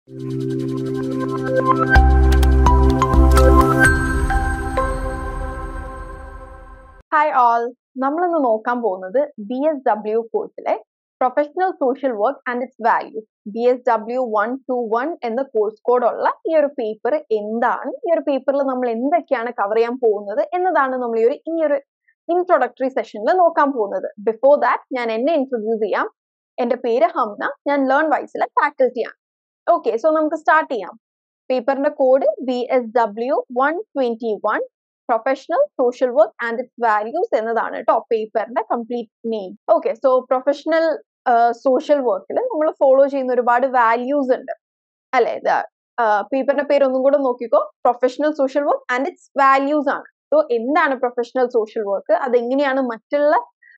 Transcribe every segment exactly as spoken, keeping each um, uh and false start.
Hi all, നമ്മൾ ഇന്ന് നോക്കാൻ പോകുന്നത് B S W കോഴ്സിലെ professional social work and its values B S W one twenty-one എന്ന കോഴ്സ് കോഡ് ഉള്ള ഈ ഒരു പേപ്പർ എന്താണ്, ഈ ഒരു പേപ്പറിൽ നമ്മൾ എന്തൊക്കെയാണ് കവർ ചെയ്യാൻ പോകുന്നത് എന്നതാണ് നമ്മൾ ഈ ഒരു ഈ ഒരു ഇൻട്രൊഡക്ടറി സെഷനിൽ നോക്കാൻ പോകുന്നത്. ബിഫോർ ദാറ്റ് ഞാൻ എന്നെ ഇൻട്രൊഡ്യൂസ് ചെയ്യാം. എന്റെ പേര് ഹംന, ഞാൻ ലേൺ വൈസിലെ ഫാക്കൽറ്റിയാണ്. ഓക്കെ, സോ നമുക്ക് സ്റ്റാർട്ട് ചെയ്യാം. പേപ്പറിന്റെ code B S W one twenty-one professional social work and its values എന്നതാണ് കേട്ടോ പേപ്പറിന്റെ complete name. Okay, so professional social വർക്കിൽ നമ്മൾ ഫോളോ ചെയ്യുന്ന ഒരുപാട് വാല്യൂസ് ഉണ്ട് അല്ലെ. പേപ്പറിന്റെ പേര് ഒന്നും കൂടെ നോക്കിക്കോ, professional social work and its values ആണ്. സോ എന്താണ് പ്രൊഫഷണൽ സോഷ്യൽ വർക്ക്, അതെങ്ങനെയാണ് മറ്റുള്ള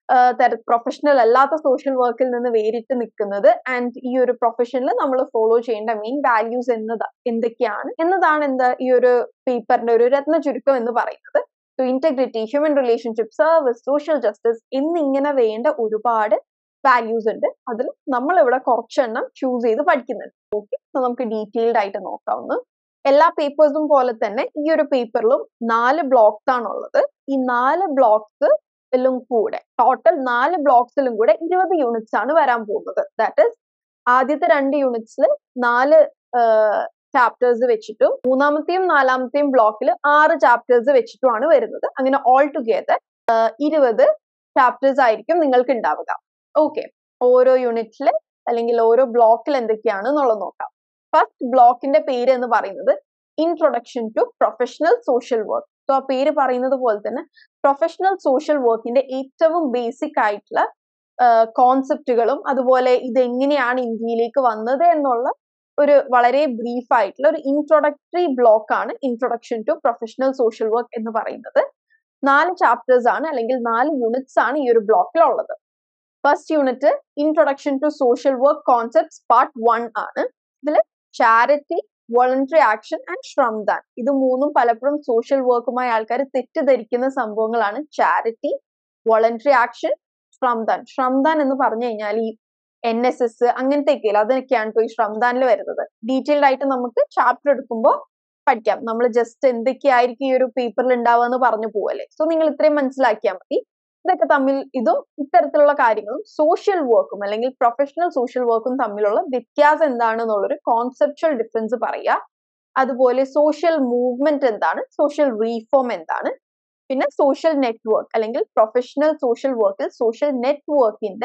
പ്രൊഫഷണൽ അല്ലാത്ത സോഷ്യൽ വർക്കിൽ നിന്ന് വേറിട്ട് നിൽക്കുന്നത്, ആൻഡ് ഈ ഒരു പ്രൊഫഷനിൽ നമ്മൾ ഫോളോ ചെയ്യേണ്ട മെയിൻ വാല്യൂസ് എന്നതാ എന്തൊക്കെയാണ് എന്നതാണ് എന്താ ഈ ഒരു പേപ്പറിന്റെ ഒരു രത്ന ചുരുക്കം എന്ന് പറയുന്നത്. So integrity, human relationship, service, social justice എന്നിങ്ങനെ വേണ്ട ഒരുപാട് വാല്യൂസ് ഉണ്ട്. അതിൽ നമ്മൾ ഇവിടെ കുറച്ചെണ്ണം ചൂസ് ചെയ്ത് പഠിക്കുന്നുണ്ട്. ഓക്കെ, സോ നമുക്ക് ഡീറ്റെയിൽഡ് ആയിട്ട് നോക്കാവുന്ന എല്ലാ പേപ്പേഴ്സും പോലെ തന്നെ ഈ ഒരു പേപ്പറിലും നാല് ബ്ലോക്സ് ആണുള്ളത്. ഈ നാല് ബ്ലോക്സ് ും കൂടെ ടോട്ടൽ നാല് ബ്ലോക്സിലും കൂടെ ഇരുപത് യൂണിറ്റ്സ് ആണ് വരാൻ പോകുന്നത്. ദാറ്റ് ഇസ് ആദ്യത്തെ രണ്ട് യൂണിറ്റ്സിൽ നാല് ചാപ്റ്റേഴ്സ് വെച്ചിട്ടും മൂന്നാമത്തെയും നാലാമത്തെയും ബ്ലോക്കിൽ ആറ് ചാപ്റ്റേഴ്സ് വെച്ചിട്ടുമാണ് വരുന്നത്. അങ്ങനെ ഓൾ ടുഗെദർ ഇരുപത് ചാപ്റ്റേഴ്സ് ആയിരിക്കും നിങ്ങൾക്ക് ഉണ്ടാവുക. ഓക്കെ, ഓരോ യൂണിറ്റിൽ അല്ലെങ്കിൽ ഓരോ ബ്ലോക്കിൽ എന്തൊക്കെയാണ് എന്നുള്ളത് നോക്കാം. ഫസ്റ്റ് ബ്ലോക്കിന്റെ പേര് എന്ന് പറയുന്നത് introduction to professional social work. So ആ പേര് പറയുന്നത് പോലെ തന്നെ പ്രൊഫഷണൽ സോഷ്യൽ വർക്കിന്റെ ഏറ്റവും ബേസിക് ആയിട്ടുള്ള കോൺസെപ്റ്റുകളും അതുപോലെ ഇതെങ്ങനെയാണ് ഇന്ത്യയിലേക്ക് വന്നത് എന്നുള്ള ഒരു വളരെ ബ്രീഫ് ആയിട്ടുള്ള ഒരു ഇൻട്രൊഡക്ടറി ബ്ലോക്ക് ആണ് introduction to professional social work എന്ന് പറയുന്നത്. നാല് ചാപ്റ്റേഴ്സ് ആണ് അല്ലെങ്കിൽ നാല് യൂണിറ്റ്സ് ആണ് ഈ ഒരു ബ്ലോക്കിൽ ഉള്ളത്. First unit introduction to social work concepts part one ആണ്. ഇതിൽ charity, voluntary action and Shramdaan, ഇത് മൂന്നും പലപ്പോഴും സോഷ്യൽ വർക്കുമായി ആൾക്കാർ തെറ്റിദ്ധരിക്കുന്ന സംഭവങ്ങളാണ്. Charity, voluntary action, Shramdaan. Shramdaan എന്ന് പറഞ്ഞു കഴിഞ്ഞാൽ ഈ എൻ എസ് എസ് അങ്ങനത്തെയൊക്കെ അതൊക്കെയാണ് ഈ ശ്രംദാനിൽ വരുന്നത്. ഡീറ്റെയിൽഡ് ആയിട്ട് നമുക്ക് ചാപ്റ്റർ എടുക്കുമ്പോൾ പഠിക്കാം. നമ്മൾ ജസ്റ്റ് എന്തൊക്കെയായിരിക്കും ഈ ഒരു പേപ്പറിൽ ഉണ്ടാവുക എന്ന് പറഞ്ഞു പോവല്ലേ. സോ നിങ്ങൾ ഇത്രയും മനസ്സിലാക്കിയാൽ മതി. ഇതൊക്കെ തമ്മിൽ ഇതും ഇത്തരത്തിലുള്ള കാര്യങ്ങളും സോഷ്യൽ വർക്കും അല്ലെങ്കിൽ പ്രൊഫഷണൽ സോഷ്യൽ വർക്കും തമ്മിലുള്ള വ്യത്യാസം എന്താണെന്നുള്ളൊരു കോൺസെപ്ച്വൽ ഡിഫറൻസ് പറയുക. അതുപോലെ സോഷ്യൽ മൂവ്മെന്റ് എന്താണ്, സോഷ്യൽ റീഫോം എന്താണ്, പിന്നെ സോഷ്യൽ നെറ്റ്വർക്ക് അല്ലെങ്കിൽ പ്രൊഫഷണൽ സോഷ്യൽ വർക്കിൽ സോഷ്യൽ നെറ്റ്വർക്കിന്റെ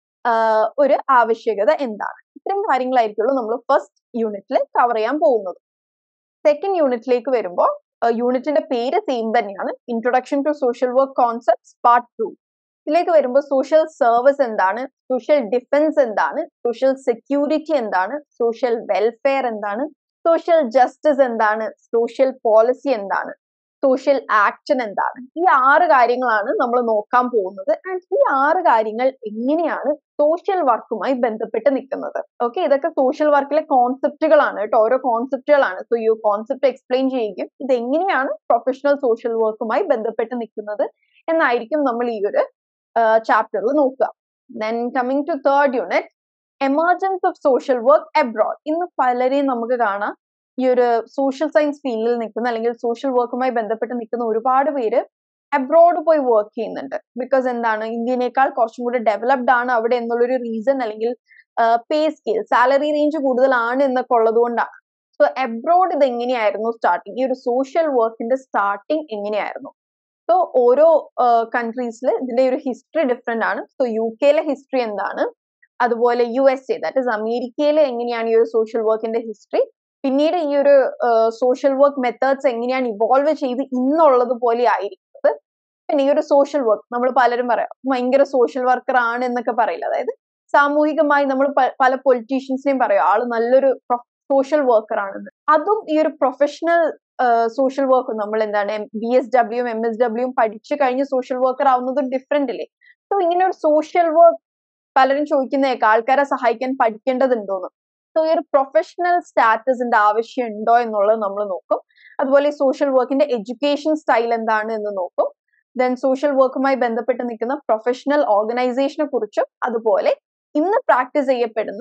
ഒരു ആവശ്യകത എന്താണ്. ഇത്രയും കാര്യങ്ങളായിരിക്കുള്ളൂ നമ്മൾ ഫസ്റ്റ് യൂണിറ്റിൽ കവർ ചെയ്യാൻ പോകുന്നത്. സെക്കൻഡ് യൂണിറ്റിലേക്ക് വരുമ്പോൾ യൂണിറ്റിന്റെ പേര് സെയിം തന്നെയാണ്, introduction to social work concepts part two. ഇതിലേക്ക് വരുമ്പോൾ സോഷ്യൽ സർവീസ് എന്താണ്, സോഷ്യൽ ഡിഫൻസ് എന്താണ്, സോഷ്യൽ സെക്യൂരിറ്റി എന്താണ്, സോഷ്യൽ വെൽഫെയർ എന്താണ്, സോഷ്യൽ ജസ്റ്റിസ് എന്താണ്, സോഷ്യൽ പോളിസി എന്താണ്, സോഷ്യൽ ആക്ഷൻ എന്താണ്. ഈ ആറ് കാര്യങ്ങളാണ് നമ്മൾ നോക്കാൻ പോകുന്നത്. ആൻഡ് ഈ ആറ് കാര്യങ്ങൾ എങ്ങനെയാണ് സോഷ്യൽ വർക്കുമായി ബന്ധപ്പെട്ട് നിൽക്കുന്നത്. ഓക്കെ, ഇതൊക്കെ സോഷ്യൽ വർക്കിലെ കോൺസെപ്റ്റുകളാണ് കേട്ടോ, ഓരോ കോൺസെപ്റ്റുകളാണ്. സോ ഈ കോൺസെപ്റ്റ് എക്സ്പ്ലെയിൻ ചെയ്യുകയും ഇത് എങ്ങനെയാണ് പ്രൊഫഷണൽ സോഷ്യൽ വർക്കുമായി ബന്ധപ്പെട്ട് നിൽക്കുന്നത് എന്നായിരിക്കും നമ്മൾ ഈ ഒരു ചാപ്റ്ററിൽ നോക്കുക. Then coming to third unit, emergence of social work abroad. ഇന്ന് പലരെയും നമുക്ക് കാണാം ഈ ഒരു സോഷ്യൽ സയൻസ് ഫീൽഡിൽ നിൽക്കുന്ന അല്ലെങ്കിൽ സോഷ്യൽ വർക്കുമായി ബന്ധപ്പെട്ട് നിൽക്കുന്ന ഒരുപാട് പേര് അബ്രോഡ് പോയി വർക്ക് ചെയ്യുന്നുണ്ട്. ബിക്കോസ് എന്താണ്, ഇന്ത്യനേക്കാൾ കുറച്ചും കൂടി ഡെവലപ്ഡ് ആണ് അവിടെ എന്നുള്ളൊരു റീസൺ, അല്ലെങ്കിൽ പേ സ്കെയിൽ, സാലറി റേഞ്ച് കൂടുതലാണ് എന്നൊക്കെ ഉള്ളത് കൊണ്ടാണ്. സോ അബ്രോഡ് ഇത് എങ്ങനെയായിരുന്നു സ്റ്റാർട്ടിങ്, ഈ ഒരു സോഷ്യൽ വർക്കിന്റെ സ്റ്റാർട്ടിങ് എങ്ങനെയായിരുന്നു. സോ ഓരോ കൺട്രീസിൽ ഇതിന്റെ ഒരു ഹിസ്റ്ററി ഡിഫറെന്റ് ആണ്. സോ യു കെയിലെ ഹിസ്റ്ററി എന്താണ്, അതുപോലെ U S A that is അമേരിക്കയിലെ എങ്ങനെയാണ് ഈ ഒരു സോഷ്യൽ വർക്കിന്റെ ഹിസ്റ്ററി, പിന്നീട് ഈ ഒരു സോഷ്യൽ വർക്ക് മെത്തേഡ്സ് എങ്ങനെയാണ് ഇവോൾവ് ചെയ്ത് ഇന്നുള്ളത് പോലെ ആയിരിക്കുന്നത്. പിന്നെ ഈ ഒരു സോഷ്യൽ വർക്ക് നമ്മൾ പലരും പറയാം ഭയങ്കര സോഷ്യൽ വർക്കർ ആണ് എന്നൊക്കെ പറയില്ല. അതായത് സാമൂഹികമായി നമ്മൾ പല പൊളിറ്റീഷ്യൻസിനെയും പറയും ആള് നല്ലൊരു സോഷ്യൽ വർക്കർ ആണെന്ന്. അതും ഈ ഒരു പ്രൊഫഷണൽ സോഷ്യൽ വർക്കും നമ്മൾ എന്താണ് ബി എസ് ഡബ്ല്യൂയും എം എസ് ഡബ്ല്യൂയും പഠിച്ചു കഴിഞ്ഞ് സോഷ്യൽ വർക്കർ ആവുന്നതും ഡിഫറെന്റ് അല്ലേ. സോ ഇങ്ങനെ ഒരു സോഷ്യൽ വർക്ക് പലരും ചോദിക്കുന്നേക്കാം ആൾക്കാരെ സഹായിക്കാൻ പഠിക്കേണ്ടതുണ്ടോന്ന്. സോ ഈ ഒരു പ്രൊഫഷണൽ സ്റ്റാറ്റസിന്റെ ആവശ്യം ഉണ്ടോ എന്നുള്ളത് നമ്മൾ നോക്കും. അതുപോലെ സോഷ്യൽ വർക്കിന്റെ എഡ്യൂക്കേഷൻ സ്റ്റൈൽ എന്താണ് എന്ന് നോക്കും. ദെൻ സോഷ്യൽ വർക്കുമായി ബന്ധപ്പെട്ട് നിൽക്കുന്ന പ്രൊഫഷണൽ ഓർഗനൈസേഷനെ കുറിച്ചും അതുപോലെ ഇന്ന് പ്രാക്ടീസ് ചെയ്യപ്പെടുന്ന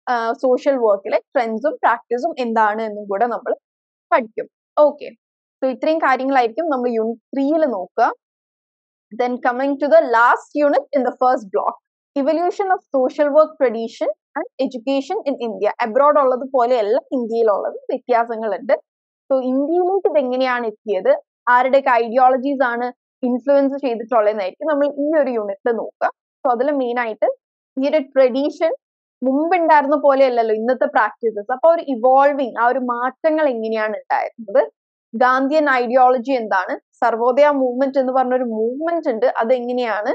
സോഷ്യൽ വർക്കിലെ ട്രെൻഡ്സും പ്രാക്ടീസും എന്താണ് എന്നും കൂടെ നമ്മൾ പഠിക്കും. ഓക്കെ, സോ ഇത്രയും കാര്യങ്ങളായിരിക്കും നമ്മൾ യൂണിറ്റ് ത്രീയിൽ നോക്കുക. Then coming to the last unit in the first block, evolution of social work tradition and education in India. Abroad ഉള്ളത് പോലെയല്ല ഇന്ത്യയിലുള്ളത്, വ്യത്യാസങ്ങളുണ്ട്. സോ ഇന്ത്യയിലേക്ക് ഇത് എങ്ങനെയാണ് എത്തിയത്, ആരുടെയൊക്കെ ഐഡിയോളജീസ് ആണ് ഇൻഫ്ലുവൻസ് ചെയ്തിട്ടുള്ളതെന്നായിരിക്കും നമ്മൾ ഈ ഒരു യൂണിറ്റിൽ നോക്കുക. സോ അതിൽ മെയിൻ ആയിട്ട് ഈ ഒരു ട്രഡീഷൻ മുമ്പ് ഉണ്ടായിരുന്ന പോലെയല്ലല്ലോ ഇന്നത്തെ പ്രാക്ടീസസ്. അപ്പൊ ഒരു ഇവോൾവിങ്, ആ ഒരു മാറ്റങ്ങൾ എങ്ങനെയാണ് ഉണ്ടായിരുന്നത്, ഗാന്ധിയൻ ഐഡിയോളജി എന്താണ്, സർവോദയ മൂവ്മെന്റ് എന്ന് പറഞ്ഞൊരു മൂവ്മെന്റ് ഉണ്ട്, അതെങ്ങനെയാണ്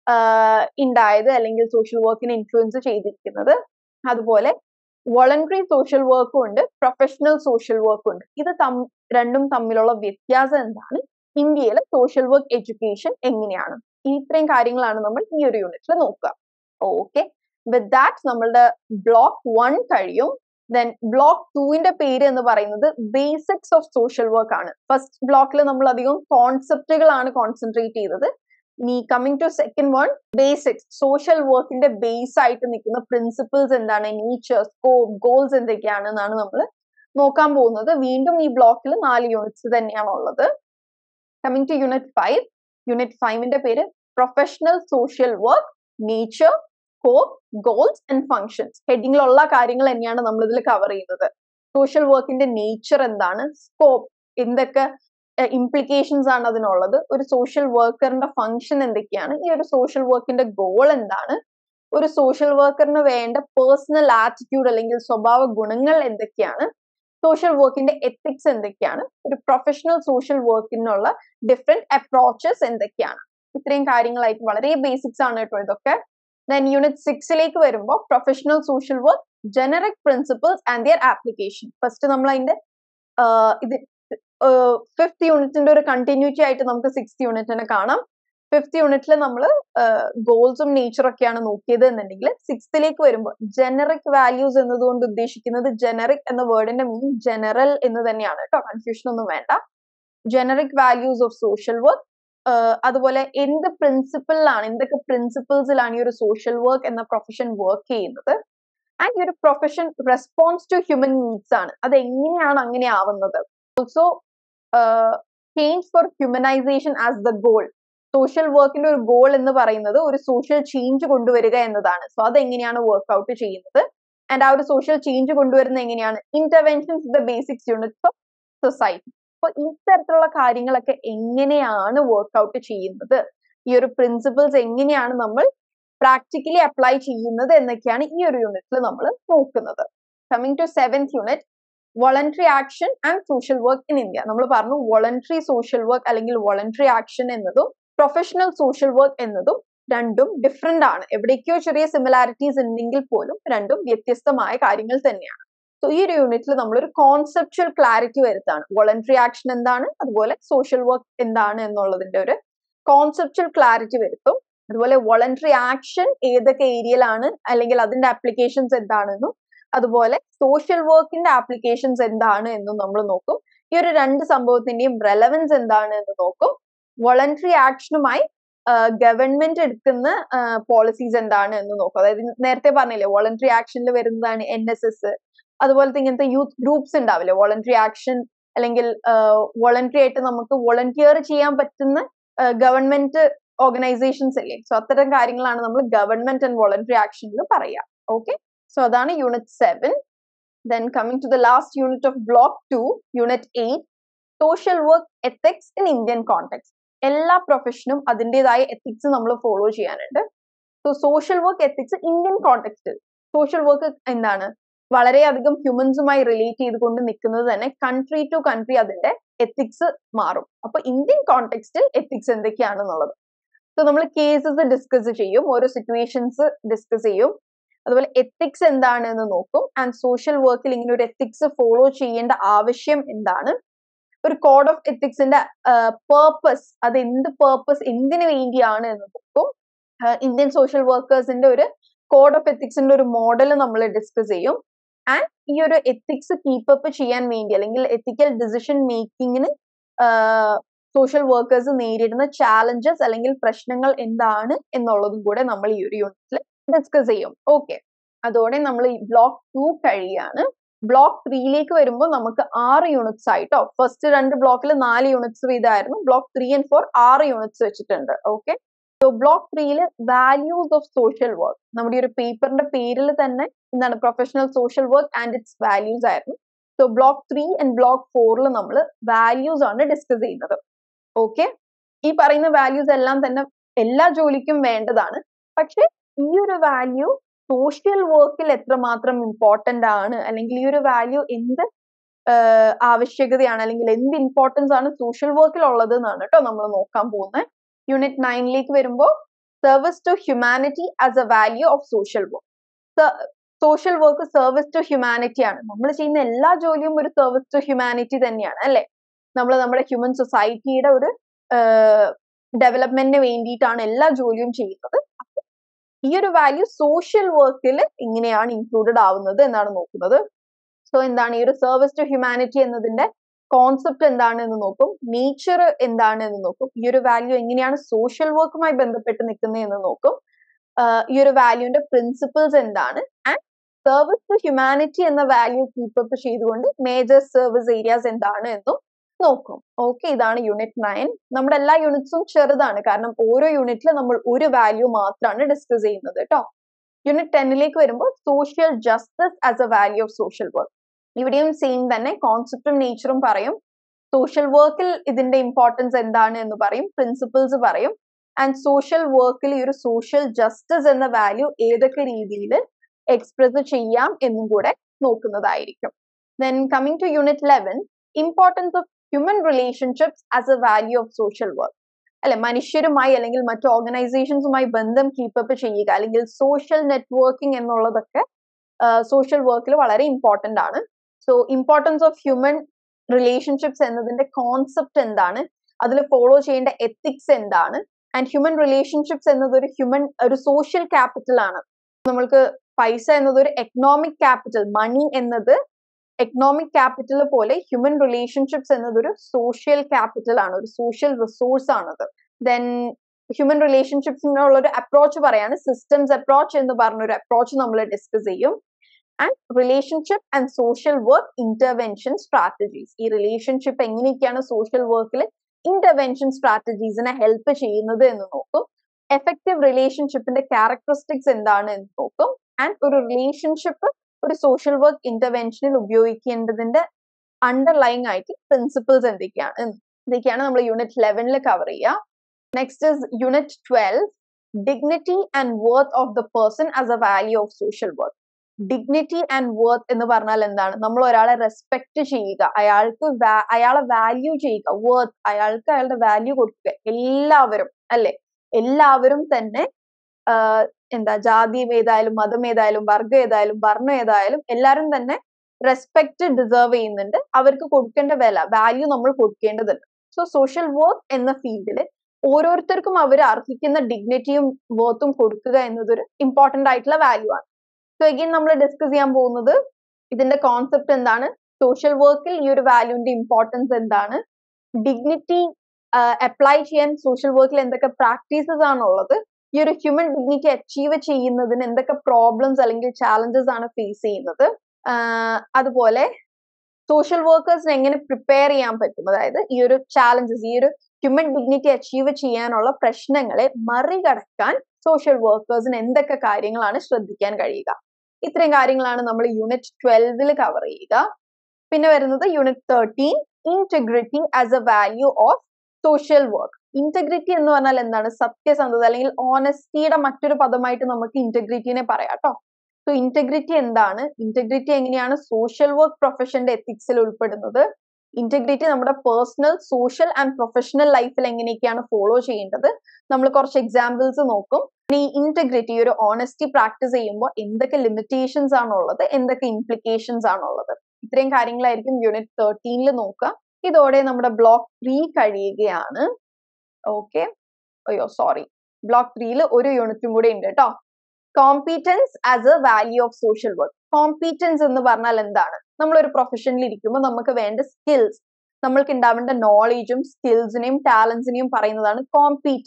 ഉണ്ടായത് അല്ലെങ്കിൽ സോഷ്യൽ വർക്കിനെ ഇൻഫ്ലുവൻസ് ചെയ്തിരിക്കുന്നത്, അതുപോലെ വോളണ്ടറി സോഷ്യൽ വർക്കും ഉണ്ട്, പ്രൊഫഷണൽ സോഷ്യൽ വർക്കും ഉണ്ട്. ഇത് രണ്ടും തമ്മിലുള്ള വ്യത്യാസം എന്താണ്, ഇന്ത്യയിലെ സോഷ്യൽ വർക്ക് എഡ്യൂക്കേഷൻ എങ്ങനെയാണ്, ഈ ഇത്രയും കാര്യങ്ങളാണ് നമ്മൾ ഈ ഒരു യൂണിറ്റിൽ നോക്കുക. ഓക്കെ, വിത്ത് ദാറ്റ് നമ്മളുടെ ബ്ലോക്ക് വൺ കഴിയും. ദെൻ ബ്ലോക്ക് ടൂവിന്റെ പേര് എന്ന് പറയുന്നത് ബേസിക്സ് ഓഫ് സോഷ്യൽ വർക്ക് ആണ്. ഫസ്റ്റ് ബ്ലോക്കിൽ നമ്മൾ അധികം കോൺസെപ്റ്റുകളാണ് കോൺസെൻട്രേറ്റ് ചെയ്തത്. ഇനി coming to second one, basics, social വർക്കിന്റെ ബേസ് ആയിട്ട് നിൽക്കുന്ന പ്രിൻസിപ്പിൾസ് എന്താണ്, നേച്ചർ, സ്കോപ്പ്, ഗോൾസ് എന്തൊക്കെയാണ് എന്നാണ് നമ്മൾ നോക്കാൻ പോകുന്നത്. വീണ്ടും ഈ ബ്ലോക്കിൽ നാല് യൂണിറ്റ്സ് തന്നെയാണ് ഉള്ളത്. Coming to unit five, unit ഫൈവിന്റെ പേര് professional social work, nature, scope, goals and functions. ഹെഡിങ്ങിലുള്ള കാര്യങ്ങൾ തന്നെയാണ് നമ്മൾ ഇതിൽ കവർ ചെയ്യുന്നത്. സോഷ്യൽ വർക്കിന്റെ നേച്ചർ എന്താണ്, സ്കോപ്പ്, എന്തൊക്കെ ഇംപ്ലിക്കേഷൻസ് ആണ് അതിനുള്ളത്, ഒരു സോഷ്യൽ വർക്കറിന്റെ ഫങ്ഷൻ എന്തൊക്കെയാണ്, ഈ ഒരു സോഷ്യൽ വർക്കിന്റെ ഗോൾ എന്താണ്, ഒരു സോഷ്യൽ വർക്കറിന് വേണ്ട പേഴ്സണൽ ആറ്റിറ്റ്യൂഡ് അല്ലെങ്കിൽ സ്വഭാവ ഗുണങ്ങൾ എന്തൊക്കെയാണ്, സോഷ്യൽ വർക്കിന്റെ എത്തിക്സ് എന്തൊക്കെയാണ്, ഒരു പ്രൊഫഷണൽ സോഷ്യൽ വർക്കിനുള്ള ഡിഫറെന്റ് അപ്രോച്ചസ് എന്തൊക്കെയാണ്. ഇത്രയും കാര്യങ്ങളായിട്ട് വളരെ ബേസിക്സ് ആണ് കേട്ടോ ഇതൊക്കെ. Then unit സിക്സിലേക്ക് വരുമ്പോൾ professional social work, generic principles and their application. First നമ്മൾ അതിന്റെ ഇത് ഫിഫ്ത് യൂണിറ്റിന്റെ ഒരു കണ്ടിന്യൂറ്റി ആയിട്ട് നമുക്ക് സിക്സ്ത് യൂണിറ്റിനെ കാണാം. ഫിഫ്ത് യൂണിറ്റിൽ നമ്മൾ ഗോൾസും നേച്ചറും ഒക്കെയാണ് നോക്കിയത് എന്നുണ്ടെങ്കിൽ സിക്സ്ത്തിലേക്ക് വരുമ്പോൾ ജനറിക് വാല്യൂസ് എന്നതുകൊണ്ട് ഉദ്ദേശിക്കുന്നത്, ജനറിക് എന്ന വേർഡിന്റെ മീൻ ജനറൽ എന്ന് തന്നെയാണ് കേട്ടോ, കൺഫ്യൂഷൻ ഒന്നും വേണ്ട. Generic values of social work, അതുപോലെ എന്ത് പ്രിൻസിപ്പിളിലാണ്, എന്തൊക്കെ പ്രിൻസിപ്പിൾസിലാണ് ഈ ഒരു സോഷ്യൽ വർക്ക് എന്ന പ്രൊഫഷൻ വർക്ക് ചെയ്യുന്നത്, ആൻഡ് ഈ ഒരു profession response to human needs ആണ്, അത് എങ്ങനെയാണ് അങ്ങനെ ആവുന്നത്. Also change for humanization as the goal. Social വർക്കിന്റെ ഒരു ഗോൾ എന്ന് പറയുന്നത് ഒരു സോഷ്യൽ ചേഞ്ച് കൊണ്ടുവരിക എന്നതാണ്. സോ അതെങ്ങനെയാണ് വർക്ക് ഔട്ട് ചെയ്യുന്നത്, ആൻഡ് ആ ഒരു സോഷ്യൽ ചേഞ്ച് കൊണ്ടുവരുന്നത് എങ്ങനെയാണ്, interventions the basics units of society. അപ്പൊ ഇത്തരത്തിലുള്ള കാര്യങ്ങളൊക്കെ എങ്ങനെയാണ് വർക്ക് ഔട്ട് ചെയ്യുന്നത്, ഈ ഒരു പ്രിൻസിപ്പിൾസ് എങ്ങനെയാണ് നമ്മൾ പ്രാക്ടിക്കലി അപ്ലൈ ചെയ്യുന്നത് എന്നൊക്കെയാണ് ഈ ഒരു യൂണിറ്റിൽ നമ്മൾ നോക്കുന്നത്. Coming to seventh unit, voluntary action and social work in India. നമ്മൾ പറഞ്ഞു വോളണ്ടറി സോഷ്യൽ വർക്ക് അല്ലെങ്കിൽ വോളണ്ടറി ആക്ഷൻ എന്നതും പ്രൊഫഷണൽ സോഷ്യൽ വർക്ക് എന്നതും രണ്ടും ഡിഫറെന്റ് ആണ്. എവിടേക്കോ ചെറിയ സിമിലാരിറ്റീസ് ഉണ്ടെങ്കിൽ പോലും രണ്ടും വ്യത്യസ്തമായ കാര്യങ്ങൾ തന്നെയാണ്. സോ ഈ ഒരു യൂണിറ്റിൽ നമ്മളൊരു കോൺസെപ്ച്വൽ ക്ലാരിറ്റി വരുത്താണ്. വോളണ്ടറി ആക്ഷൻ എന്താണ്, അതുപോലെ സോഷ്യൽ വർക്ക് എന്താണ് എന്നുള്ളതിന്റെ ഒരു കോൺസെപ്ച്വൽ ക്ലാരിറ്റി വരുത്തും. അതുപോലെ വോളണ്ടറി ആക്ഷൻ ഏതൊക്കെ ഏരിയയിലാണ് അല്ലെങ്കിൽ അതിന്റെ ആപ്ലിക്കേഷൻസ് എന്താണെന്നും, അതുപോലെ സോഷ്യൽ വർക്കിന്റെ ആപ്ലിക്കേഷൻസ് എന്താണ് എന്നും നമ്മൾ നോക്കും. ഈ ഒരു രണ്ട് സംഭവത്തിന്റെയും റെലവൻസ് എന്താണ് എന്ന് നോക്കും. വോളണ്ടറി ആക്ഷനുമായി ഗവൺമെന്റ് എടുക്കുന്ന പോളിസീസ് എന്താണ് എന്ന് നോക്കും. അതായത് നേരത്തെ പറഞ്ഞില്ലേ വോളണ്ടറി ആക്ഷനിൽ വരുന്നതാണ് എൻ എസ് എസ്, അതുപോലത്തെ ഇങ്ങനത്തെ യൂത്ത് ഗ്രൂപ്പ്സ് ഉണ്ടാവില്ലേ, വോളണ്ടറി ആക്ഷൻ അല്ലെങ്കിൽ വോളണ്ടറി ആയിട്ട് നമുക്ക് വോളണ്ടിയർ ചെയ്യാൻ പറ്റുന്ന ഗവൺമെന്റ് ഓർഗനൈസേഷൻസ് അല്ലേ. സോ അത്തരം കാര്യങ്ങളാണ് നമ്മൾ ഗവൺമെന്റ് ആൻഡ് വോളണ്ടറി ആക്ഷനിൽ പറയാ. ഓക്കെ, സോ അതാണ് unit seven. Then coming to the last unit of block two, unit eight, social work ethics in Indian context. എല്ലാ പ്രൊഫഷനും അതിൻ്റെതായ എത്തിക്സ് നമ്മൾ ഫോളോ ചെയ്യാനുണ്ട്. So social work ethics Indian കോണ്ടെക്സ്റ്റിൽ, social work എന്താണ്, വളരെയധികം ഹ്യൂമൻസുമായി റിലേറ്റ് ചെയ്തുകൊണ്ട് നിൽക്കുന്നത് തന്നെ കൺട്രി ടു കൺട്രി അതിന്റെ എത്തിക്സ് മാറും. അപ്പൊ ഇന്ത്യൻ കോണ്ടെക്സ്റ്റിൽ എത്തിക്സ് എന്തൊക്കെയാണെന്നുള്ളത്, സോ നമ്മൾ കേസസ് ഡിസ്കസ് ചെയ്യും, ഓരോ സിറ്റുവേഷൻസ് ഡിസ്കസ് ചെയ്യും, അതുപോലെ എത്തിക്സ് എന്താണ് എന്ന് നോക്കും. ആൻഡ് സോഷ്യൽ വർക്കിൽ ഇങ്ങനെ ഒരു എത്തിക്സ് ഫോളോ ചെയ്യേണ്ട ആവശ്യം എന്താണ്, ഒരു കോഡ് ഓഫ് എത്തിക്സിന്റെ പേർപ്പസ്, അത് എന്ത് പേർപ്പസ്, എന്തിനു വേണ്ടിയാണ് എന്ന് നോക്കും. ഇന്ത്യൻ സോഷ്യൽ വർക്കേഴ്സിന്റെ ഒരു കോഡ് ഓഫ് എത്തിക്സിന്റെ ഒരു മോഡൽ നമ്മൾ ഡിസ്കസ് ചെയ്യും. ആൻഡ് ഈ ഒരു എത്തിക്സ് കീപ്പപ്പ് ചെയ്യാൻ വേണ്ടി അല്ലെങ്കിൽ എത്തിക്കൽ ഡിസിഷൻ മേക്കിങ്ങിന് സോഷ്യൽ വർക്കേഴ്സ് നേരിടുന്ന ചാലഞ്ചസ് അല്ലെങ്കിൽ പ്രശ്നങ്ങൾ എന്താണ് എന്നുള്ളതും കൂടെ നമ്മൾ ഈ ഒരു യൂണിറ്റിൽ ഡിസ്കസ് ചെയ്യും. ഓക്കെ, അതോടെ നമ്മൾ ഈ ബ്ലോക്ക് ടു കഴിയാണ്. ബ്ലോക്ക് ത്രീയിലേക്ക് വരുമ്പോൾ നമുക്ക് ആറ് യൂണിറ്റ്സ് ആയിട്ടോ. ഫസ്റ്റ് രണ്ട് ബ്ലോക്കിൽ നാല് യൂണിറ്റ്സ് വീതമായിരുന്നു. ബ്ലോക്ക് ത്രീ ആൻഡ് ഫോർ ആറ് യൂണിറ്റ്സ് വെച്ചിട്ടുണ്ട്. ഓക്കെ, സോ ബ്ലോക്ക് ത്രീയിൽ വാല്യൂസ് ഓഫ് സോഷ്യൽ വർക്ക്, നമ്മുടെ ഈ ഒരു പേപ്പറിന്റെ പേരിൽ തന്നെ എന്താണ് professional social work and its values ആയിരുന്നു. So block three and block ഫോറിൽ നമ്മൾ വാല്യൂസ് ആണ് ഡിസ്കസ് ചെയ്യുന്നത്. ഓക്കെ, ഈ പറയുന്ന വാല്യൂസ് എല്ലാം തന്നെ എല്ലാ ജോലിക്കും വേണ്ടതാണ്. പക്ഷെ ഈ ഒരു വാല്യൂ സോഷ്യൽ വർക്കിൽ എത്രമാത്രം ഇമ്പോർട്ടന്റ് ആണ്, അല്ലെങ്കിൽ ഈ ഒരു വാല്യൂ എന്ത് ആവശ്യകതയാണ്, അല്ലെങ്കിൽ എന്ത് ഇമ്പോർട്ടൻസ് ആണ് സോഷ്യൽ വർക്കിൽ ഉള്ളത് എന്നാണ് കേട്ടോ നമ്മൾ നോക്കാൻ പോകുന്നത്. യൂണിറ്റ് നയനിലേക്ക് വരുമ്പോൾ service to humanity as a value of social work. Social work service to humanity ആണ്. നമ്മൾ ചെയ്യുന്ന എല്ലാ ജോലിയും ഒരു സർവീസ് ടു ഹ്യൂമാനിറ്റി തന്നെയാണ് അല്ലെ. നമ്മൾ നമ്മുടെ ഹ്യൂമൻ സൊസൈറ്റിയുടെ ഒരു ഡെവലപ്മെന്റിന് വേണ്ടിയിട്ടാണ് എല്ലാ ജോലിയും ചെയ്യുന്നത്. ഈ ഒരു വാല്യൂ സോഷ്യൽ വർക്കിൽ എങ്ങനെയാണ് ഇൻക്ലൂഡഡ് ആവുന്നത് എന്നാണ് നോക്കുന്നത്. സോ എന്താണ് ഈ ഒരു സർവീസ് ടു ഹ്യൂമാനിറ്റി എന്നതിന്റെ കോൺസെപ്റ്റ് എന്താണ് എന്ന് നോക്കും, നേച്ചർ എന്താണ് എന്ന് നോക്കും, ഈ ഒരു വാല്യൂ എങ്ങനെയാണ് സോഷ്യൽ വർക്കുമായി ബന്ധപ്പെട്ട് നിൽക്കുന്നത് എന്ന് നോക്കും, ഈ ഒരു വാല്യൂന്റെ പ്രിൻസിപ്പിൾസ് എന്താണ്, ആൻഡ് സർവീസ് ടു ഹ്യൂമാനിറ്റി എന്ന വാല്യൂ കീപ്പപ്പ് ചെയ്തുകൊണ്ട് മേജർ സർവീസ് ഏരിയാസ് എന്താണ് എന്നും നോക്കും. ഓക്കെ, ഇതാണ് യൂണിറ്റ് നയൻ. നമ്മുടെ എല്ലാ യൂണിറ്റ്സും ചെറുതാണ്, കാരണം ഓരോ യൂണിറ്റിൽ നമ്മൾ ഒരു വാല്യൂ മാത്രമാണ് ഡിസ്കസ് ചെയ്യുന്നത് കേട്ടോ. യൂണിറ്റ് ടെന്നിലേക്ക് വരുമ്പോൾ social justice as a value of social work. ഇവിടെയും സെയിം തന്നെ കോൺസെപ്റ്റും നേച്ചറും പറയും, സോഷ്യൽ വർക്കിൽ ഇതിന്റെ ഇമ്പോർട്ടൻസ് എന്താണ് എന്ന് പറയും, പ്രിൻസിപ്പിൾസ് പറയും, ആൻഡ് സോഷ്യൽ വർക്കിൽ ഈ ഒരു സോഷ്യൽ ജസ്റ്റിസ് എന്ന വാല്യൂ ഏതൊക്കെ രീതിയിൽ എക്സ്പ്രസ് ചെയ്യാം എന്നും കൂടെ നോക്കുന്നതായിരിക്കും. Then coming to unit eleven, importance of human relationships as a value of social work. അല്ലെ, മനുഷ്യരുമായി അല്ലെങ്കിൽ മറ്റു ഓർഗനൈസേഷൻസുമായി ബന്ധം കീപ്പപ്പ് ചെയ്യുക, അല്ലെങ്കിൽ സോഷ്യൽ നെറ്റ്വർക്കിംഗ് എന്നുള്ളതൊക്കെ സോഷ്യൽ വർക്കിൽ വളരെ ഇമ്പോർട്ടന്റ് ആണ്. So importance of human relationships എന്നതിന്റെ കോൺസെപ്റ്റ് എന്താണ്, അതിൽ ഫോളോ ചെയ്യേണ്ട എത്തിക്സ് എന്താണ്, ആൻഡ് ഹ്യൂമൻ റിലേഷൻഷിപ്സ് എന്നത് ഒരു ഹ്യൂമൻ ഒരു സോഷ്യൽ ക്യാപിറ്റൽ ആണ്. നമ്മൾക്ക് പൈസ എന്നത് ഒരു എക്കണോമിക് ക്യാപിറ്റൽ, മണി എന്നത് എക്കണോമിക് ക്യാപിറ്റൽ പോലെ ഹ്യൂമൻ റിലേഷൻഷിപ്സ് എന്നതൊരു സോഷ്യൽ ക്യാപിറ്റൽ ആണ്, ഒരു സോഷ്യൽ റിസോഴ്സ് ആണത്. ദെൻ ഹ്യൂമൻ റിലേഷൻഷിപ്സിനുള്ള ഒരു അപ്രോച്ച് പറയാണ്, സിസ്റ്റംസ് അപ്രോച്ച് എന്ന് പറഞ്ഞൊരു അപ്രോച്ച് നമ്മൾ ഡിസ്കസ് ചെയ്യും. And relationship and social work intervention strategies, ഈ റിലേഷൻഷിപ്പ് എങ്ങനെയൊക്കെയാണ് സോഷ്യൽ വർക്കിൽ ഇന്റർവെൻഷൻ സ്ട്രാറ്റജീസിനെ ഹെൽപ്പ് ചെയ്യുന്നത് എന്ന് നോക്കും. എഫക്റ്റീവ് റിലേഷൻഷിപ്പിന്റെ ക്യാരക്ടറിസ്റ്റിക്സ് എന്താണ് എന്ന് നോക്കും. ആൻഡ് ഒരു റിലേഷൻഷിപ്പ് ഒരു സോഷ്യൽ വർക്ക് ഇന്റർവെൻഷനിൽ ഉപയോഗിക്കേണ്ടതിന്റെ അണ്ടർലൈങ് ആയിട്ട് പ്രിൻസിപ്പിൾസ് എന്തൊക്കെയാണ് ഇതൊക്കെയാണ് നമ്മൾ യൂണിറ്റ് ലെവനിൽ കവർ ചെയ്യുക. Next is unit twelve, dignity and worth of the person as a value of social work. Dignity and worth എന്ന് പറഞ്ഞാൽ എന്താണ്, നമ്മൾ ഒരാളെ റെസ്പെക്ട് ചെയ്യുക, അയാൾക്ക് അയാളെ വാല്യൂ ചെയ്യുക, വർത്ത് അയാൾക്ക് അയാളുടെ വാല്യൂ കൊടുക്കുക. എല്ലാവരും അല്ലെ, എല്ലാവരും തന്നെ എന്താ ജാതിയും ഏതായാലും മതം ഏതായാലും വർഗം ഏതായാലും വർണ്ണം ഏതായാലും എല്ലാവരും തന്നെ റെസ്പെക്ട് ഡിസേർവ് ചെയ്യുന്നുണ്ട്, അവർക്ക് കൊടുക്കേണ്ട വില വാല്യൂ നമ്മൾ കൊടുക്കേണ്ടതുണ്ട്. സോ സോഷ്യൽ വർക്ക് എന്ന ഫീൽഡിൽ ഓരോരുത്തർക്കും അവർ അർഹിക്കുന്ന ഡിഗ്നിറ്റിയും വർത്തും കൊടുക്കുക എന്നതൊരു ഇമ്പോർട്ടന്റ് ആയിട്ടുള്ള വാല്യൂ ആണ്. സോ അഗെയിൻ നമ്മൾ ഡിസ്കസ് ചെയ്യാൻ പോകുന്നത് ഇതിന്റെ കോൺസെപ്റ്റ് എന്താണ്, സോഷ്യൽ വർക്കിൽ ഈ ഒരു വാല്യൂന്റെ ഇമ്പോർട്ടൻസ് എന്താണ്, ഡിഗ്നിറ്റി അപ്ലൈ ചെയ്യാൻ സോഷ്യൽ വർക്കിൽ എന്തൊക്കെ പ്രാക്ടീസസ് ആണുള്ളത്, ഈ ഒരു ഹ്യൂമൻ ഡിഗ്നിറ്റി അച്ചീവ് ചെയ്യുന്നതിന് എന്തൊക്കെ പ്രോബ്ലംസ് അല്ലെങ്കിൽ ചാലഞ്ചസ് ആണ് ഫേസ് ചെയ്യുന്നത്, അതുപോലെ സോഷ്യൽ വർക്കേഴ്സിന് എങ്ങനെ പ്രിപ്പയർ ചെയ്യാൻ പറ്റും, അതായത് ഈ ഒരു ചാലഞ്ചസ് ഈ ഒരു ഹ്യൂമൻ ഡിഗ്നിറ്റി അച്ചീവ് ചെയ്യാനുള്ള പ്രശ്നങ്ങളെ മറികടക്കാൻ സോഷ്യൽ വർക്കേഴ്സിന് എന്തൊക്കെ കാര്യങ്ങളാണ് ശ്രദ്ധിക്കാൻ കഴിയുക. ഇത്രയും കാര്യങ്ങളാണ് നമ്മൾ യൂണിറ്റ് ട്വൽവിൽ കവർ ചെയ്യുക. പിന്നെ വരുന്നത് unit thirteen, integrity as a value of social work. Integrity എന്ന് പറഞ്ഞാൽ എന്താണ്, സത്യസന്ധത അല്ലെങ്കിൽ ഓണസ്റ്റിയുടെ മറ്റൊരു പദമായിട്ട് നമുക്ക് ഇന്റഗ്രിറ്റിനെ പറയാം കേട്ടോ. സോ ഇന്റഗ്രിറ്റി എന്താണ്, ഇന്റഗ്രിറ്റി എങ്ങനെയാണ് സോഷ്യൽ വർക്ക് പ്രൊഫഷന്റെ എത്തിക്സിൽ ഉൾപ്പെടുന്നത്, ഇന്റഗ്രിറ്റി നമ്മുടെ പേഴ്സണൽ സോഷ്യൽ ആൻഡ് പ്രൊഫഷണൽ ലൈഫിൽ എങ്ങനെയൊക്കെയാണ് ഫോളോ ചെയ്യേണ്ടത്, നമ്മൾ കുറച്ച് എക്സാമ്പിൾസ് നോക്കും. ഈ ഇന്റഗ്രിറ്റി ഒരു ഓണസ്റ്റി പ്രാക്ടീസ് ചെയ്യുമ്പോൾ എന്തൊക്കെ ലിമിറ്റേഷൻസ് ആണുള്ളത്, എന്തൊക്കെ ഇംപ്ലിക്കേഷൻസ് ആണുള്ളത്, ഇത്രയും കാര്യങ്ങളായിരിക്കും യൂണിറ്റ് തേർട്ടീനിൽ നോക്കുക. ഇതോടെ നമ്മുടെ ബ്ലോക്ക് ത്രീ കഴിയുകയാണ്. ഓക്കെ, അയ്യോ സോറി, ബ്ലോക്ക് ത്രീയിൽ ഒരു യൂണിറ്റും കൂടെ ഉണ്ട് കേട്ടോ. Competence as a value of social work. Competence എന്ന് പറഞ്ഞാൽ എന്താണ്, നമ്മളൊരു പ്രൊഫഷനിൽ ഇരിക്കുമ്പോൾ നമുക്ക് വേണ്ട സ്കിൽസ്, നമ്മൾക്ക് ഉണ്ടാവേണ്ട നോളേജും സ്കിൽസിനെയും ടാലൻസിനെയും പറയുന്നതാണ് കോമ്പീറ്റൻസ്.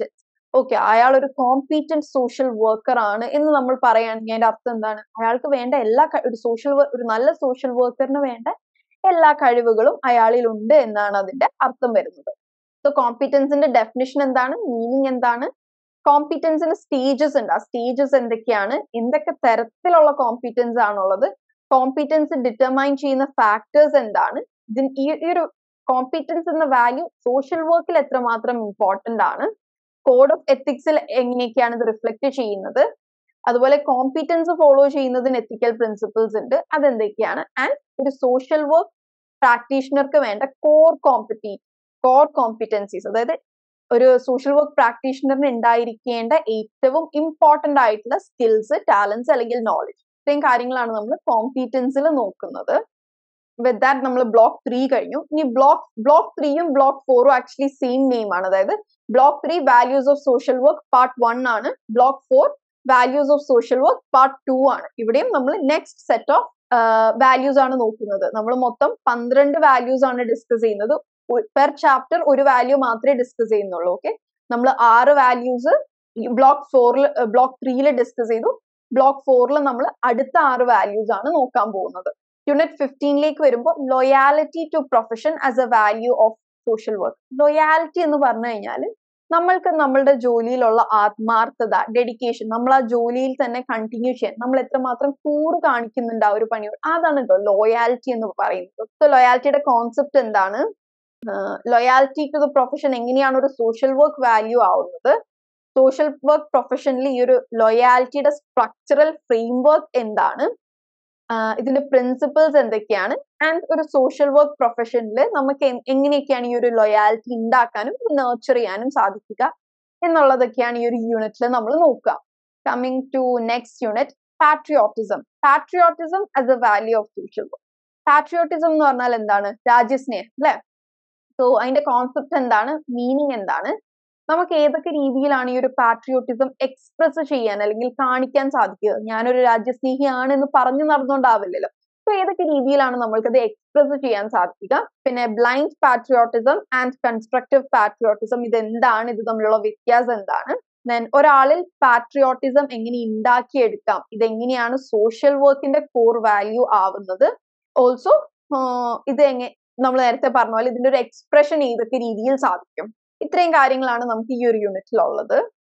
ഓക്കെ, അയാൾ ഒരു കോമ്പീറ്റന്റ് സോഷ്യൽ വർക്കർ ആണ് എന്ന് നമ്മൾ പറയുകയാണെങ്കിൽ അതിന്റെ അർത്ഥം എന്താണ്? അയാൾക്ക് വേണ്ട എല്ലാ ഒരു സോഷ്യൽ ഒരു നല്ല സോഷ്യൽ വർക്കറിന് വേണ്ട എല്ലാ കഴിവുകളും അയാളിൽ ഉണ്ട് എന്നാണ് അതിന്റെ അർത്ഥം വരുന്നത്. സോ കോമ്പീറ്റൻസിന്റെ ഡെഫിനിഷൻ എന്താണ്? മീനിങ് എന്താണ്? കോമ്പീറ്റൻസിന്റെ സ്റ്റേജസ് ഉണ്ട്. ആ സ്റ്റേജസ് എന്തൊക്കെയാണ്? എന്തൊക്കെ തരത്തിലുള്ള കോമ്പീറ്റൻസ് ആണുള്ളത്? കോമ്പീറ്റൻസ് ഡിറ്റർമൈൻ ചെയ്യുന്ന ഫാക്ടേഴ്സ് എന്താണ്? ഈ ഒരു കോമ്പീറ്റൻസ് എന്ന വാല്യൂ സോഷ്യൽ വർക്കിൽ എത്രമാത്രം ഇമ്പോർട്ടന്റ് ആണ്? കോഡ് ഓഫ് എത്തിക്സിൽ എങ്ങനെയൊക്കെയാണ് ഇത് റിഫ്ലക്ട് ചെയ്യുന്നത്? അതുപോലെ കോമ്പീറ്റൻസ് ഫോളോ ചെയ്യുന്നതിന് എത്തിക്കൽ പ്രിൻസിപ്പിൾസ് ഉണ്ട്, അതെന്തൊക്കെയാണ്? ആൻഡ് ഒരു സോഷ്യൽ വർക്ക് പ്രാക്ടീഷണർക്ക് വേണ്ട കോർ കോമ്പറ്റി കോർ കോമ്പിറ്റൻസീസ്, അതായത് ഒരു സോഷ്യൽ വർക്ക് പ്രാക്ടീഷണറിന് ഉണ്ടായിരിക്കേണ്ട ഏറ്റവും ഇമ്പോർട്ടന്റ് ആയിട്ടുള്ള സ്കിൽസ്, ടാലൻസ് അല്ലെങ്കിൽ നോളജ്, ഇത്രയും കാര്യങ്ങളാണ് നമ്മൾ കോമ്പീറ്റൻസിൽ നോക്കുന്നത്. വിത്ത് ദാറ്റ് നമ്മൾ ബ്ലോക്ക് ത്രീ കഴിഞ്ഞു. ഇനി ബ്ലോക്ക് ബ്ലോക്ക് ത്രീയും ബ്ലോക്ക് ഫോറും ആക്ച്വലി സെയിം നെയിം ആണ്. അതായത് block three values of social work part one ആണ്, block four values of social work part two ആണ്. ഇവിടെയും നമ്മൾ നെക്സ്റ്റ് സെറ്റ് ഓഫ് വാല്യൂസ് ആണ് നോക്കുന്നത്. നമ്മൾ മൊത്തം പന്ത്രണ്ട് വാല്യൂസ് ആണ് ഡിസ്കസ് ചെയ്യുന്നത്. പെർ ചാപ്റ്റർ ഒരു വാല്യൂ മാത്രമേ ഡിസ്കസ് ചെയ്യുന്നുള്ളൂ. ഓക്കെ, നമ്മൾ ആറ് വാല്യൂസ് ബ്ലോക്ക് ഫോറിൽ ബ്ലോക്ക് ത്രീയിൽ ഡിസ്കസ് ചെയ്തു. ബ്ലോക്ക് ഫോറിൽ നമ്മൾ അടുത്ത ആറ് വാല്യൂസ് ആണ് നോക്കാൻ പോകുന്നത്. യൂണിറ്റ് ഫിഫ്റ്റീനിലേക്ക് വരുമ്പോൾ loyalty to profession as a value of social work. Loyalty എന്ന് പറഞ്ഞു കഴിഞ്ഞാൽ നമ്മൾക്ക് നമ്മളുടെ ജോലിയിലുള്ള ആത്മാർത്ഥത, ഡെഡിക്കേഷൻ, നമ്മൾ ആ ജോലിയിൽ തന്നെ കണ്ടിന്യൂ ചെയ്യാൻ നമ്മൾ എത്രമാത്രം കൂറ് കാണിക്കുന്നുണ്ട് ആ ഒരു പണിയോട്, അതാണ് കേട്ടോ ലോയാലിറ്റി എന്ന് പറയുന്നത്. സോ ലോയാലിറ്റിയുടെ കോൺസെപ്റ്റ് എന്താണ്? ലോയാലിറ്റി ടു ദ പ്രൊഫഷൻ എങ്ങനെയാണ് ഒരു സോഷ്യൽ വർക്ക് വാല്യൂ ആവുന്നത്? സോഷ്യൽ വർക്ക് പ്രൊഫഷനിൽ ഈ ഒരു ലോയാലിറ്റിയുടെ സ്ട്രക്ചറൽ ഫ്രെയിംവർക്ക് എന്താണ്? ഇതിന്റെ പ്രിൻസിപ്പിൾസ് എന്തൊക്കെയാണ്? ആൻഡ് ഒരു സോഷ്യൽ വർക്ക് പ്രൊഫഷനിൽ നമുക്ക് എങ്ങനെയൊക്കെയാണ് ഈ ഒരു ലോയാലിറ്റി ഉണ്ടാക്കാനും നർച്ചർ ചെയ്യാനും സാധിക്കുക എന്നുള്ളതൊക്കെയാണ് ഈ ഒരു യൂണിറ്റിൽ നമ്മൾ നോക്കുക. Coming to next unit, patriotism. Patriotism as a value of social work. Patriotism എന്ന് പറഞ്ഞാൽ എന്താണ്? രാജ്യസ്നേഹം, അല്ലെ? സോ അതിന്റെ കോൺസെപ്റ്റ് എന്താണ്? മീനിങ് എന്താണ്? നമുക്ക് ഏതൊക്കെ രീതിയിലാണ് ഈ ഒരു പാട്രിയോട്ടിസം എക്സ്പ്രസ് ചെയ്യാൻ അല്ലെങ്കിൽ കാണിക്കാൻ സാധിക്കുക? ഞാനൊരു രാജ്യസ്നേഹിയാണ് എന്ന് പറഞ്ഞു നടന്നുകൊണ്ടാവില്ലല്ലോ. സോ ഏതൊക്കെ രീതിയിലാണ് നമ്മൾക്കത് എക്സ്പ്രസ് ചെയ്യാൻ സാധിക്കുക? പിന്നെ blind patriotism and constructive patriotism, ഇത് എന്താണ്? ഇത് തമ്മിലുള്ള വ്യത്യാസം എന്താണ്? ദെൻ ഒരാളിൽ പാട്രിയോട്ടിസം എങ്ങനെ ഉണ്ടാക്കിയെടുക്കാം? ഇതെങ്ങനെയാണ് സോഷ്യൽ വർക്കിന്റെ കോർ വാല്യൂ ആവുന്നത്? ഓൾസോ ഇത് എങ്ങനെ, നമ്മൾ നേരത്തെ പറഞ്ഞ പോലെ ഇതിന്റെ ഒരു എക്സ്പ്രഷൻ ഏതൊക്കെ രീതിയിൽ സാധിക്കും? ഇത്രയും കാര്യങ്ങളാണ് നമുക്ക് ഈ ഒരു യൂണിറ്റിൽ ഉള്ളത്.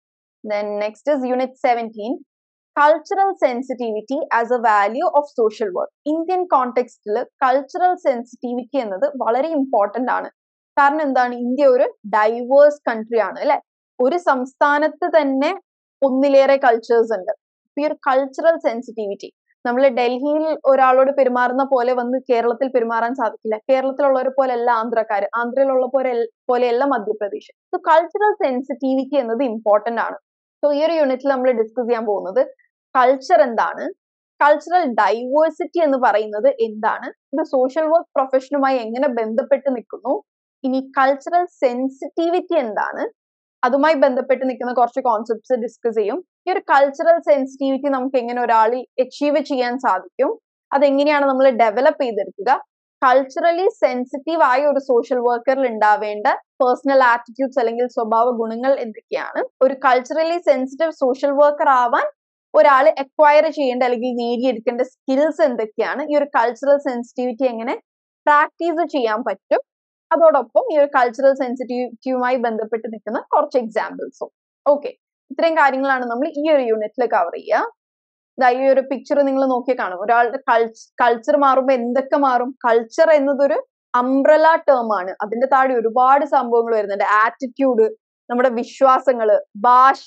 Then next is unit seventeen, cultural sensitivity as a value of social work. Indian കോണ്ടെക്സ്റ്റിൽ കൾച്ചറൽ സെൻസിറ്റിവിറ്റി എന്നത് വളരെ ഇമ്പോർട്ടന്റ് ആണ്. കാരണം എന്താണ്? ഇന്ത്യ ഒരു ഡൈവേഴ്സ് കൺട്രി ആണ്, അല്ലെ? ഒരു സംസ്ഥാനത്ത് തന്നെ ഒന്നിലേറെ കൾച്ചേഴ്സ് ഉണ്ട്. ഈ ഒരു കൾച്ചറൽ സെൻസിറ്റിവിറ്റി നമ്മൾ ഡൽഹിയിൽ ഒരാളോട് പെരുമാറുന്ന പോലെ വന്ന് കേരളത്തിൽ പെരുമാറാൻ സാധിക്കില്ല. കേരളത്തിലുള്ളവരെ പോലെയല്ല ആന്ധ്രക്കാര്, ആന്ധ്രയിലുള്ള പോലെ പോലെയല്ല മധ്യപ്രദേശ്. സോ കൾച്ചറൽ സെൻസിറ്റിവിറ്റി എന്നത് ഇമ്പോർട്ടന്റ് ആണ്. സോ ഈ ഒരു യൂണിറ്റിൽ നമ്മൾ ഡിസ്കസ് ചെയ്യാൻ പോകുന്നത് കൾച്ചർ എന്താണ്, കൾച്ചറൽ ഡൈവേഴ്സിറ്റി എന്ന് പറയുന്നത് എന്താണ്, ഇത് സോഷ്യൽ വർക്ക് പ്രൊഫഷനുമായി എങ്ങനെ ബന്ധപ്പെട്ട് നിൽക്കുന്നു, ഇനി കൾച്ചറൽ സെൻസിറ്റിവിറ്റി എന്താണ്, അതുമായി ബന്ധപ്പെട്ട് നിൽക്കുന്ന കുറച്ച് കോൺസെപ്റ്റ്സ് ഡിസ്കസ് ചെയ്യും. ഈ ഒരു കൾച്ചറൽ സെൻസിറ്റിവിറ്റി നമുക്ക് എങ്ങനെ ഒരാളിൽ അച്ചീവ് ചെയ്യാൻ സാധിക്കും, അതെങ്ങനെയാണ് നമ്മൾ ഡെവലപ്പ് ചെയ്തെടുക്കുക, കൾച്ചറലി സെൻസിറ്റീവ് ആയ ഒരു സോഷ്യൽ വർക്കറിൽ ഉണ്ടാവേണ്ട പേഴ്സണൽ ആറ്റിറ്റ്യൂഡ്സ് അല്ലെങ്കിൽ സ്വഭാവ ഗുണങ്ങൾ എന്തൊക്കെയാണ്, ഒരു കൾച്ചറലി സെൻസിറ്റീവ് സോഷ്യൽ വർക്കർ ആവാൻ ഒരാൾ അക്വയർ ചെയ്യേണ്ട അല്ലെങ്കിൽ നേടിയെടുക്കേണ്ട സ്കിൽസ് എന്തൊക്കെയാണ്, ഈ ഒരു കൾച്ചറൽ സെൻസിറ്റിവിറ്റി എങ്ങനെ പ്രാക്ടീസ് ചെയ്യാൻ പറ്റും, അതോടൊപ്പം ഈ ഒരു കൾച്ചറൽ സെൻസിറ്റിവിറ്റിയുമായി ബന്ധപ്പെട്ട് നിൽക്കുന്ന കുറച്ച് എക്സാമ്പിൾസും. ഓക്കെ, ഇത്രയും കാര്യങ്ങളാണ് നമ്മൾ ഈ ഒരു യൂണിറ്റിൽ കവർ ചെയ്യുക. ഈ ഒരു പിക്ചർ നിങ്ങൾ നോക്കി കാണും. ഒരാളുടെ കൾച്ചർ മാറുമ്പോൾ എന്തൊക്കെ മാറും? കൾച്ചർ എന്നതൊരു അംബ്രല ടേം ആണ്. അതിന്റെ താഴെ ഒരുപാട് സംഭവങ്ങൾ വരുന്നുണ്ട്. ആറ്റിറ്റ്യൂഡ്, നമ്മുടെ വിശ്വാസങ്ങള്, ഭാഷ,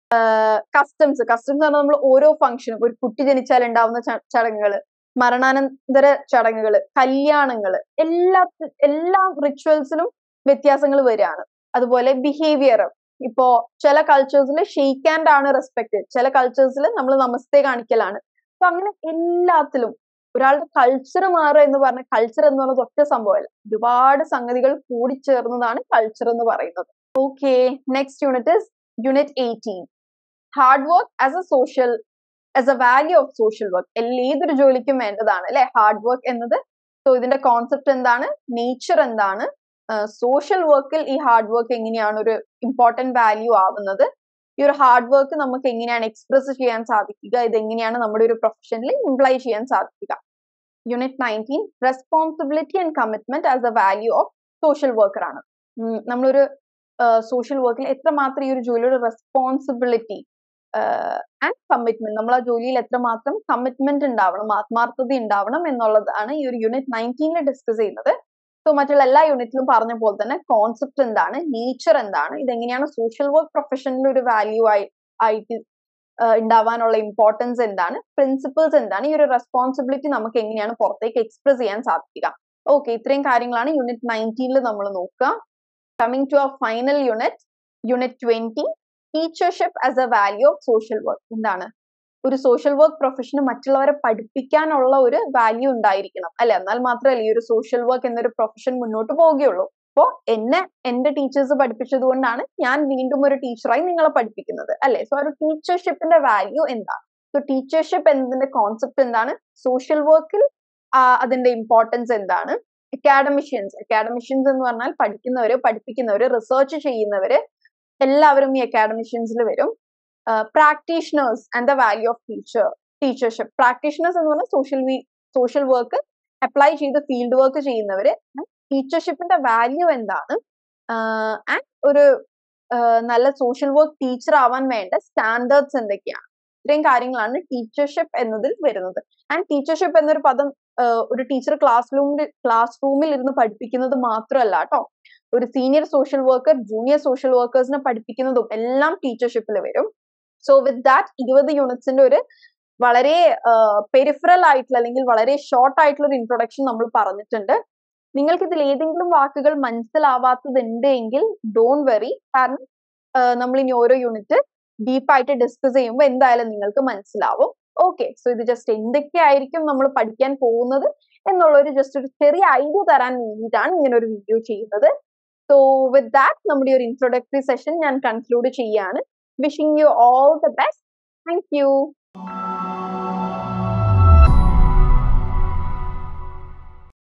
കസ്റ്റംസ്. കസ്റ്റംസ് എന്ന് പറഞ്ഞാൽ നമ്മൾ ഓരോ ഫംഗ്ഷനും, ഒരു കുട്ടി ജനിച്ചാൽ ഉണ്ടാവുന്ന ചടങ്ങുകള്, മരണാനന്തര ചടങ്ങുകള്, കല്യാണങ്ങള്, എല്ലാ എല്ലാ റിച്വൽസിലും വ്യത്യാസങ്ങൾ വരികയാണ്. അതുപോലെ ബിഹേവിയർ, ഇപ്പോ ചില കൾച്ചേഴ്സിൽ ഷെയ്ക്ക് ഹാൻഡ് ആണ് റെസ്പെക്ട്, ചില കൾച്ചേഴ്സിൽ നമ്മൾ നമസ്തേ കാണിക്കലാണ്. അപ്പൊ അങ്ങനെ എല്ലാത്തിലും ഒരാളുടെ കൾച്ചർ മാറുക എന്ന് പറഞ്ഞ, കൾച്ചർ എന്ന് പറയുന്നത് ഒറ്റ സംഭവമല്ല, ഒരുപാട് സംഗതികൾ കൂടിച്ചേർന്നതാണ് കൾച്ചർ എന്ന് പറയുന്നത്. Okay, next unit is unit eighteen, hard work as a social as a value of social work. ഏതൊരു ജോലിക്കും വേണ്ടതാണ് അല്ലെ ഹാർഡ് വർക്ക് എന്നത്. സോ ഇതിന്റെ കോൺസെപ്റ്റ് എന്താണ്, നേച്ചർ എന്താണ്, സോഷ്യൽ വർക്കിൽ ഈ ഹാർഡ് വർക്ക് എങ്ങനെയാണ് ഒരു ഇമ്പോർട്ടന്റ് വാല്യൂ ആവുന്നത്, ഈ ഒരു ഹാർഡ് വർക്ക് നമുക്ക് എങ്ങനെയാണ് എക്സ്പ്രസ് ചെയ്യാൻ സാധിക്കുക, ഇതെങ്ങനെയാണ് നമ്മുടെ ഒരു പ്രൊഫഷനിൽ ഇംപ്ലൈ ചെയ്യാൻ സാധിക്കുക. Unit nineteen responsibility and commitment as a value of social worker ആണ്. നമ്മളൊരു സോഷ്യൽ വർക്കിൽ എത്രമാത്രം ഈ ഒരു ജോലിയുടെ റെസ്പോൺസിബിലിറ്റി ആൻഡ് കമ്മിറ്റ്മെന്റ്, നമ്മൾ ആ ജോലിയിൽ എത്രമാത്രം കമ്മിറ്റ്മെന്റ് ഉണ്ടാവണം, ആത്മാർത്ഥത ഉണ്ടാവണം എന്നുള്ളതാണ് ഈ ഒരു യൂണിറ്റ് നയൻറ്റീനിൽ ഡിസ്കസ് ചെയ്യുന്നത്. സോ മറ്റുള്ള എല്ലാ യൂണിറ്റിലും പറഞ്ഞ പോലെ തന്നെ കോൺസെപ്റ്റ് എന്താണ്, നേച്ചർ എന്താണ്, ഇതെങ്ങനെയാണ് സോഷ്യൽ വർക്ക് പ്രൊഫഷനിൽ ഒരു വാല്യൂ ആയി ആയിട്ട് ഉണ്ടാവാനുള്ള ഇമ്പോർട്ടൻസ് എന്താണ്, പ്രിൻസിപ്പിൾസ് എന്താണ്, ഈ ഒരു റെസ്പോൺസിബിലിറ്റി നമുക്ക് എങ്ങനെയാണ് പുറത്തേക്ക് എക്സ്പ്രസ് ചെയ്യാൻ സാധിക്കുക. ഓക്കെ, ഇത്രയും കാര്യങ്ങളാണ് യൂണിറ്റ് നയൻറ്റീനിൽ നമ്മൾ നോക്കുക. Coming to our final unit, unit twenty, teachership as a value of social work. എന്താണ് ഒരു സോഷ്യൽ വർക്ക് പ്രൊഫഷന് മറ്റുള്ളവരെ പഠിപ്പിക്കാനുള്ള ഒരു വാല്യൂ ഉണ്ടായിരിക്കണം അല്ലെ, എന്നാൽ മാത്രമല്ല ഈ ഒരു സോഷ്യൽ വർക്ക് എന്നൊരു പ്രൊഫഷൻ മുന്നോട്ട് പോവുകയുള്ളൂ. അപ്പോ എന്നെ എന്റെ ടീച്ചേഴ്സ് പഠിപ്പിച്ചത് കൊണ്ടാണ് ഞാൻ വീണ്ടും ഒരു ടീച്ചറായി നിങ്ങളെ പഠിപ്പിക്കുന്നത് അല്ലെ. സോ ഒരു ടീച്ചർഷിപ്പിന്റെ വാല്യൂ എന്താണ്, സോ ടീച്ചർഷിപ്പ് എന്നതിന്റെ കോൺസെപ്റ്റ് എന്താണ്, സോഷ്യൽ വർക്കിൽ അതിന്റെ ഇമ്പോർട്ടൻസ് എന്താണ്, അക്കാഡമിഷ്യൻസ് അക്കാഡമിഷ്യൻസ് എന്ന് പറഞ്ഞാൽ പഠിക്കുന്നവര്, പഠിപ്പിക്കുന്നവര്, റിസർച്ച് ചെയ്യുന്നവര് എല്ലാവരും ഈ അക്കാഡമിഷ്യൻസിൽ വരും. Practitioners and the value of teacher teachership. Practitioners എന്ന് പറഞ്ഞാൽ സോഷ്യൽ സോഷ്യൽ വർക്ക് അപ്ലൈ ചെയ്ത് ഫീൽഡ് വർക്ക് ചെയ്യുന്നവര്. ടീച്ചർഷിപ്പിന്റെ വാല്യൂ എന്താണ്, ആൻഡ് ഒരു നല്ല സോഷ്യൽ വർക്ക് ടീച്ചർ ആവാൻ വേണ്ട സ്റ്റാൻഡേർഡ്സ് എന്തൊക്കെയാണ്, ഇത്രയും കാര്യങ്ങളാണ് ടീച്ചർഷിപ്പ് എന്നതിൽ വരുന്നത്. ആൻഡ് ടീച്ചർഷിപ്പ് എന്നൊരു പദം ഒരു ടീച്ചർ ക്ലാസ് റൂമിൽ ക്ലാസ് റൂമിൽ ഇരുന്ന് പഠിപ്പിക്കുന്നത് മാത്രമല്ല കേട്ടോ, ഒരു senior social worker junior social വർക്കേഴ്സിനെ പഠിപ്പിക്കുന്നതും എല്ലാം ടീച്ചർഷിപ്പിൽ വരും. സോ വിത്ത് ദാറ്റ് ഇരുപത് യൂണിറ്റ്സിന്റെ ഒരു വളരെ പെരിഫറൽ ആയിട്ടുള്ള അല്ലെങ്കിൽ വളരെ ഷോർട്ട് ആയിട്ടുള്ള ഒരു ഇൻട്രൊഡക്ഷൻ നമ്മൾ പറഞ്ഞിട്ടുണ്ട്. നിങ്ങൾക്ക് ഇതിൽ ഏതെങ്കിലും വാക്കുകൾ മനസ്സിലാവാത്തതുണ്ട് എങ്കിൽ ഡോണ്ട് വെറി, കാരണം നമ്മൾ ഇനി ഓരോ യൂണിറ്റ് ഡീപ്പായിട്ട് ഡിസ്കസ് ചെയ്യുമ്പോൾ എന്തായാലും നിങ്ങൾക്ക് മനസ്സിലാവും. ഓക്കെ, സോ ഇത് ജസ്റ്റ് എന്തൊക്കെയായിരിക്കും നമ്മൾ പഠിക്കാൻ പോകുന്നത് എന്നുള്ള ഒരു ജസ്റ്റ് ഒരു ചെറിയ ഐഡിയ തരാൻ വേണ്ടിയിട്ടാണ് ഇങ്ങനെ ഒരു വീഡിയോ ചെയ്യുന്നത്. സോ വിത്ത് ദാറ്റ് നമ്മുടെ ഒരു ഇൻട്രൊഡക്ടറി സെഷൻ ഞാൻ കൺക്ലൂഡ് ചെയ്യാണ്. Wishing you all the best. Thank U.